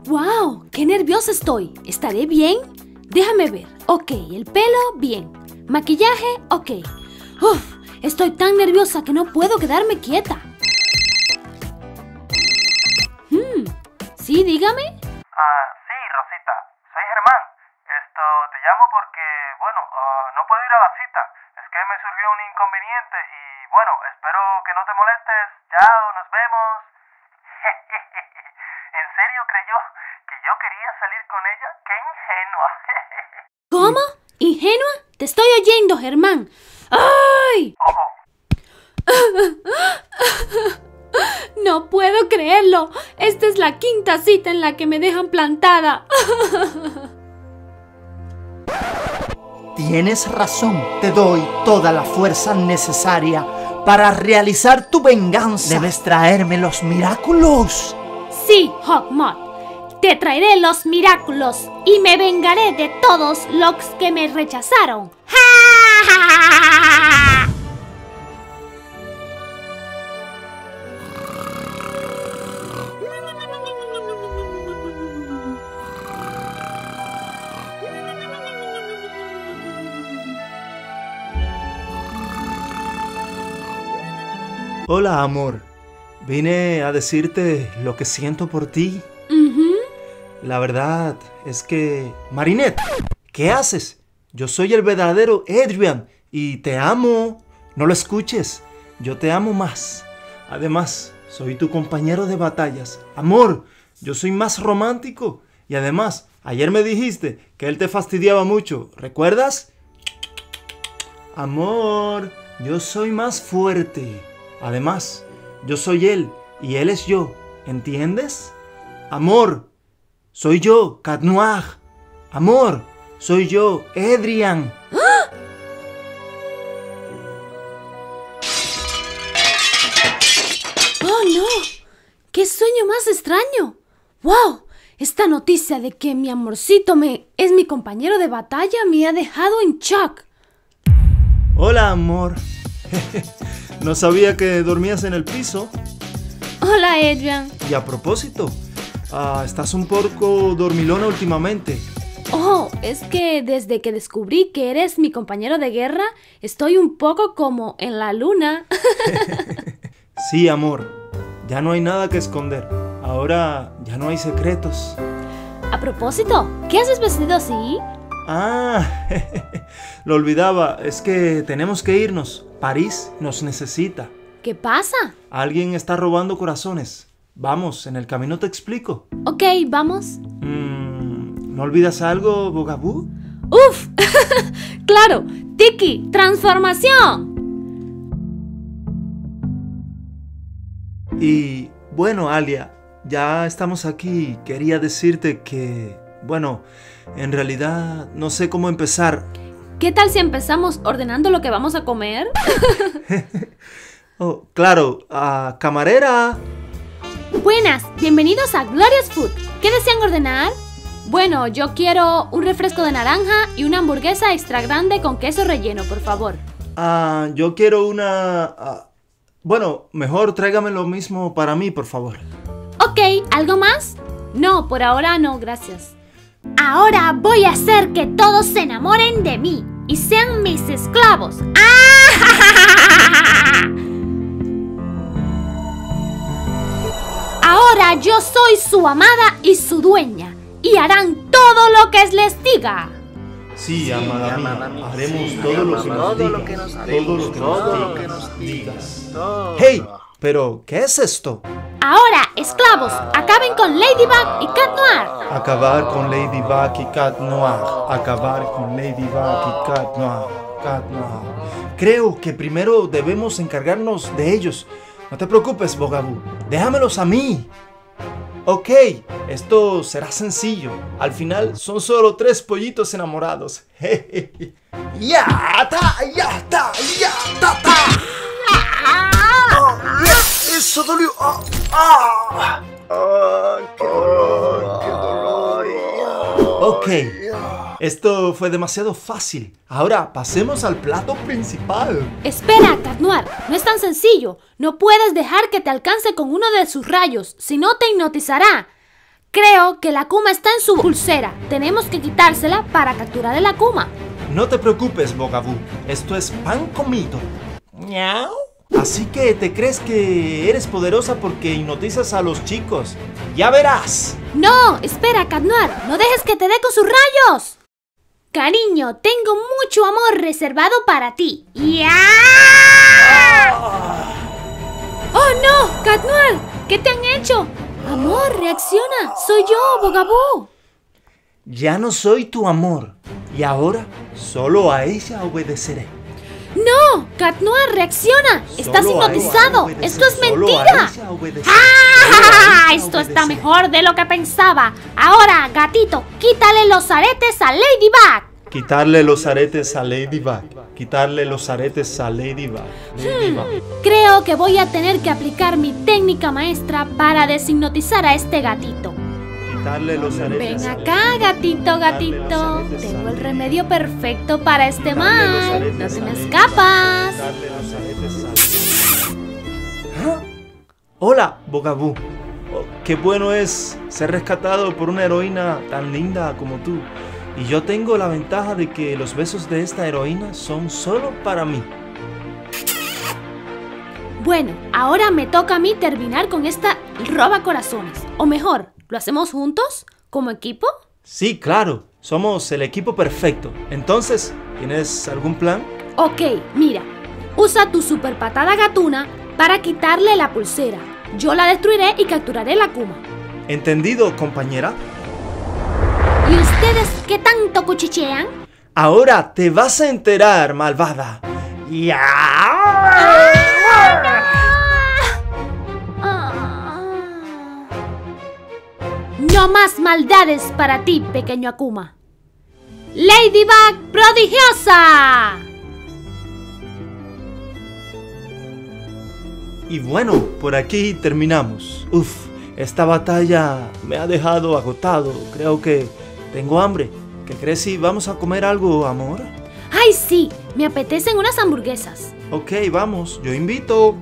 ¡Wow! ¡Qué nerviosa estoy! ¿Estaré bien? Déjame ver. Ok, el pelo, bien. Maquillaje, ok. Uf, estoy tan nerviosa que no puedo quedarme quieta. ¿Sí, dígame? Sí, Rosita, soy Germán. Te llamo porque, no puedo ir a la cita. Es que me surgió un inconveniente y, espero que no te molestes. Chao, nos vemos. ¿En serio creyó que yo quería salir con ella? ¡Qué ingenua! ¿Cómo? ¿Ingenua? Te estoy oyendo, Germán. ¡Ay! No puedo creerlo. Esta es la quinta cita en la que me dejan plantada. Tienes razón, te doy toda la fuerza necesaria para realizar tu venganza. Debes traerme los Miraculous. Sí, Hawkmoth. Te traeré los Miraculous y me vengaré de todos los que me rechazaron. ¡Ja! Hola, amor. Vine a decirte lo que siento por ti. La verdad es que... Marinette, ¿qué haces? Yo soy el verdadero Adrian y te amo. No lo escuches. Yo te amo más. Además, soy tu compañero de batallas. Amor, yo soy más romántico. Y además, ayer me dijiste que él te fastidiaba mucho. ¿Recuerdas? Amor, yo soy más fuerte. Además, yo soy él y él es yo. ¿Entiendes? Amor, soy yo, Cat Noir. Amor, soy yo, Adrian. ¡Oh, no! ¡Qué sueño más extraño! ¡Wow! Esta noticia de que mi amorcito es mi compañero de batalla me ha dejado en shock. Hola, amor. No sabía que dormías en el piso. Hola, Adrian. Y a propósito, estás un poco dormilona últimamente. Oh, es que desde que descubrí que eres mi compañero de guerra, estoy un poco como en la luna. Sí, amor. Ya no hay nada que esconder. Ahora ya no hay secretos. A propósito, ¿qué haces vestido así? Lo olvidaba. Es que tenemos que irnos. París nos necesita. ¿Qué pasa? Alguien está robando corazones. Vamos, en el camino te explico. Ok, vamos. ¿No olvidas algo, Bugaboo? ¡Uf! ¡Claro! ¡Tiki! ¡Transformación! Y bueno, Alia, ya estamos aquí. Quería decirte que, en realidad no sé cómo empezar. ¿Qué tal si empezamos ordenando lo que vamos a comer? Oh, claro, camarera. Buenas, bienvenidos a Glorious Food. ¿Qué desean ordenar? Bueno, yo quiero un refresco de naranja y una hamburguesa extra grande con queso relleno, por favor. Yo quiero una... mejor tráigame lo mismo para mí, por favor. Ok, ¿algo más? No, por ahora no, gracias. Ahora voy a hacer que todos se enamoren de mí y sean mis esclavos. Ahora yo soy su amada y su dueña y harán todo lo que les diga. Sí, amada mía, haremos todo lo que nos digas. ¡Hey! ¿Pero qué es esto? Ahora, esclavos, acaben con Ladybug y Cat Noir. Acabar con Ladybug y Cat Noir. Acabar con Ladybug y Cat Noir. Cat Noir. Creo que primero debemos encargarnos de ellos. No te preocupes, Bugaboo. Déjamelos a mí. Ok, esto será sencillo. Al final son solo 3 pollitos enamorados. ¡Ya ta! ¡Ya ta! ¡Ya ta! ¡Ta! ¡Eso dolió! ¡Qué dolor! Ok, esto fue demasiado fácil. Ahora pasemos al plato principal. Espera, Cat Noir, no es tan sencillo. No puedes dejar que te alcance con uno de sus rayos, si no te hipnotizará. Creo que la Akuma está en su pulsera. Tenemos que quitársela para capturar el Akuma. No te preocupes, Bugaboo. Esto es pan comido. Miau. Así que te crees que eres poderosa porque hipnotizas a los chicos. ¡Ya verás! No, espera, Cat Noir. No dejes que te dé con sus rayos. Cariño, tengo mucho amor reservado para ti. ¡Ya! ¡Oh, no! Cat Noir, ¿qué te han hecho? Amor, reacciona. Soy yo, Bugaboo. Ya no soy tu amor. Y ahora solo a ella obedeceré. ¡No! ¡Cat Noir, reacciona! ¡Estás Solo a ella hipnotizado! obedeceré. ¡Esto es Solo a mentira! ella obedeceré. ¡Ah! Solo a ella Esto está obedeceré. mejor de lo que pensaba. Ahora, gatito, quítale los aretes a Ladybug. Quitarle los aretes a Ladybug. Quitarle los aretes a Ladybug. Creo que voy a tener que aplicar mi técnica maestra para deshipnotizar a este gatito. Quitarle los aretes Ven a acá, gatito, gatito. Tengo el remedio perfecto para este mal. No te me escapas. Quitarle los aretes a ¿Ah? Hola, Bugaboo. Oh, qué bueno es ser rescatado por una heroína tan linda como tú. Y yo tengo la ventaja de que los besos de esta heroína son solo para mí. Bueno, ahora me toca a mí terminar con esta roba corazones. O mejor, ¿lo hacemos juntos? ¿Como equipo? Sí, claro. Somos el equipo perfecto. Entonces, ¿tienes algún plan? Ok, mira. Usa tu super patada gatuna para quitarle la pulsera. Yo la destruiré y capturaré la Akuma. ¿Entendido, compañera? ¿Y ustedes qué tanto cuchichean? Ahora te vas a enterar, malvada. ¡Ya! No más maldades para ti, pequeño Akuma. Ladybug prodigiosa. Y bueno, por aquí terminamos. Uf, esta batalla me ha dejado agotado. Creo que tengo hambre. ¿Qué crees si vamos a comer algo, amor? ¡Ay, sí! Me apetecen unas hamburguesas. Ok, vamos, yo invito.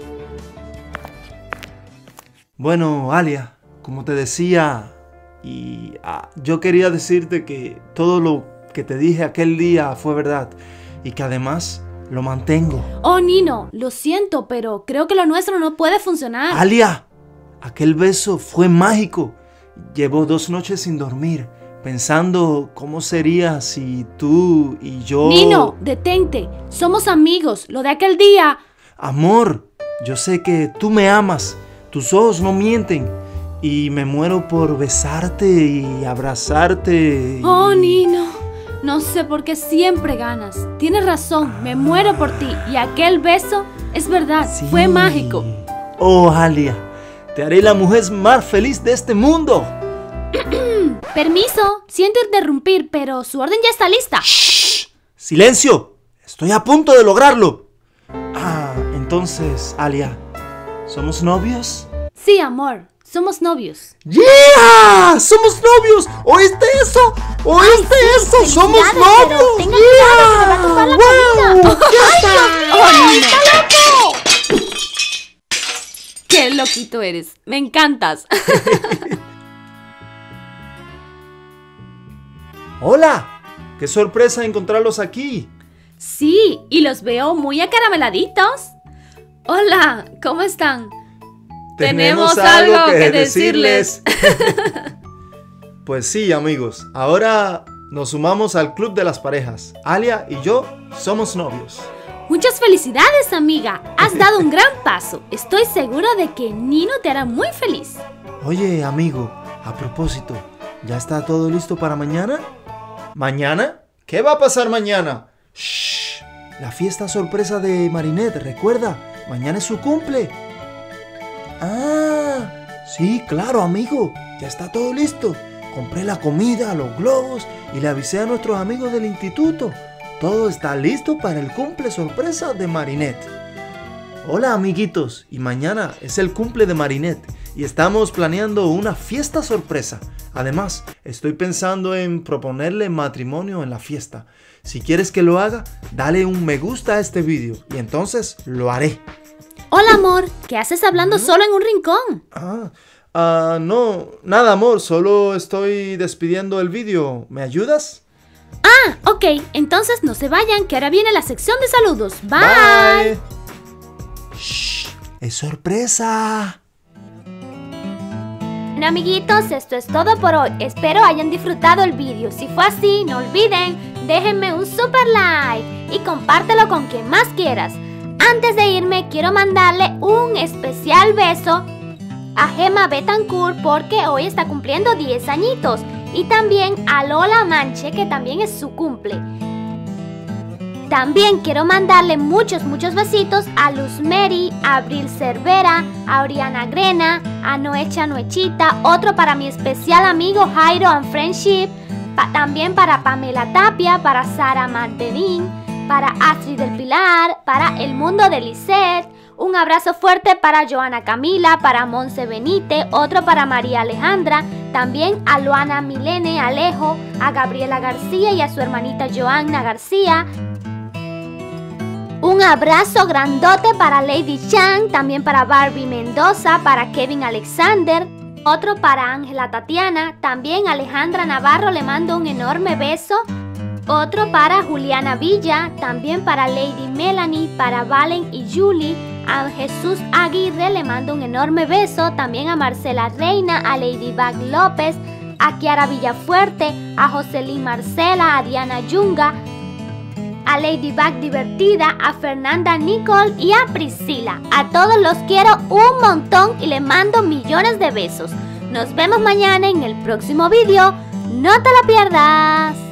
Bueno, Alia, como te decía, yo quería decirte que todo lo que te dije aquel día fue verdad y que además lo mantengo. Oh, Nino, lo siento, pero creo que lo nuestro no puede funcionar. Alia, aquel beso fue mágico. Llevo 2 noches sin dormir, pensando cómo sería si tú y yo... Nino, detente. Somos amigos. Lo de aquel día... Amor, yo sé que tú me amas. Tus ojos no mienten. Y me muero por besarte y abrazarte. Oh, Nino. No sé por qué siempre ganas. Tienes razón, me muero por ti. Y aquel beso, es verdad, Sí. fue mágico. Oh, Alia, te haré la mujer más feliz de este mundo. Permiso, siento interrumpir, pero su orden ya está lista. ¡Shh! ¡Silencio! Estoy a punto de lograrlo. Entonces, Alia, ¿somos novios? Sí, amor, somos novios. ¡Yeah! ¡Somos novios! ¿Oíste eso? ¿Oíste eso? ¡Somos felicidades, pero novios! tenga cuidado, se me va a tumbar la ¡Wow! ¡Ay, está loco! ¡Qué loquito eres! ¡Me encantas! ¡Hola! ¡Qué sorpresa encontrarlos aquí! Sí, y los veo muy acarameladitos. Hola, ¿cómo están? Tenemos algo que decirles. Pues sí, amigos. Ahora nos sumamos al club de las parejas. Alia y yo somos novios. Muchas felicidades, amiga. Has dado un gran paso. Estoy segura de que Nino te hará muy feliz. Oye, amigo, a propósito, ¿ya está todo listo para mañana? ¿Mañana? ¿Qué va a pasar mañana? ¡Shh! La fiesta sorpresa de Marinette, recuerda, mañana es su cumple. Ah, sí, claro, amigo, ya está todo listo. Compré la comida, los globos y le avisé a nuestros amigos del instituto. Todo está listo para el cumple sorpresa de Marinette. Hola, amiguitos, y mañana es el cumple de Marinette y estamos planeando una fiesta sorpresa. Además, estoy pensando en proponerle matrimonio en la fiesta. Si quieres que lo haga, dale un me gusta a este vídeo y entonces lo haré. Hola, amor. ¿Qué haces hablando solo en un rincón? No, nada, amor, solo estoy despidiendo el vídeo. ¿Me ayudas? Ah, ok, entonces no se vayan, que ahora viene la sección de saludos. Bye. Shh, es sorpresa. Bueno, amiguitos, esto es todo por hoy. Espero hayan disfrutado el vídeo. Si fue así, no olviden, déjenme un super like y compártelo con quien más quieras. Antes de irme, quiero mandarle un especial beso a Gemma Betancourt porque hoy está cumpliendo 10 añitos. Y también a Lola Manche, que también es su cumple. También quiero mandarle muchos besitos a Luz Mary, a Abril Cervera, a Oriana Grena, a Noecha Noechita, otro para mi especial amigo Jairo and Friendship, también para Pamela Tapia, para Sara Martelín, para Astrid del Pilar, para El Mundo de Lisette. Un abrazo fuerte para Joana Camila, para Monse Benite, otro para María Alejandra, también a Luana Milene Alejo, a Gabriela García y a su hermanita Joanna García. Un abrazo grandote para Lady Chan, también para Barbie Mendoza, para Kevin Alexander, otro para Ángela Tatiana, también Alejandra Navarro le mando un enorme beso. Otro para Juliana Villa, también para Lady Melanie, para Valen y Julie, a Jesús Aguirre le mando un enorme beso, también a Marcela Reina, a Ladybug López, a Kiara Villafuerte, a Jocelyn Marcela, a Diana Yunga, a Ladybug Divertida, a Fernanda Nicole y a Priscila. A todos los quiero un montón y les mando millones de besos. Nos vemos mañana en el próximo vídeo. ¡No te lo pierdas!